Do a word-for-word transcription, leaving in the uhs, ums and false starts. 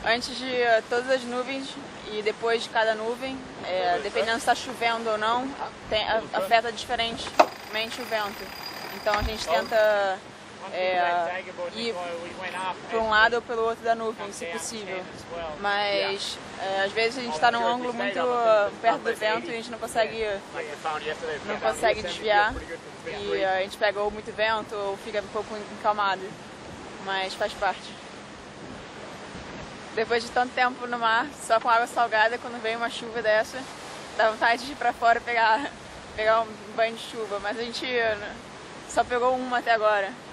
antes de todas as nuvens e depois de cada nuvem, é, dependendo se está chovendo ou não, tem, afeta diferentemente o vento. Então a gente tenta é, ir para um lado ou pelo outro da nuvem, se possível. Mas é, às vezes a gente está num ângulo muito perto do vento e a gente não consegue, não consegue desviar. E a gente pega ou muito vento ou fica um pouco encalmado. Mas faz parte. Depois de tanto tempo no mar, só com água salgada, quando vem uma chuva dessa, dá vontade de ir pra fora pegar, pegar um banho de chuva. Mas a gente só pegou uma até agora.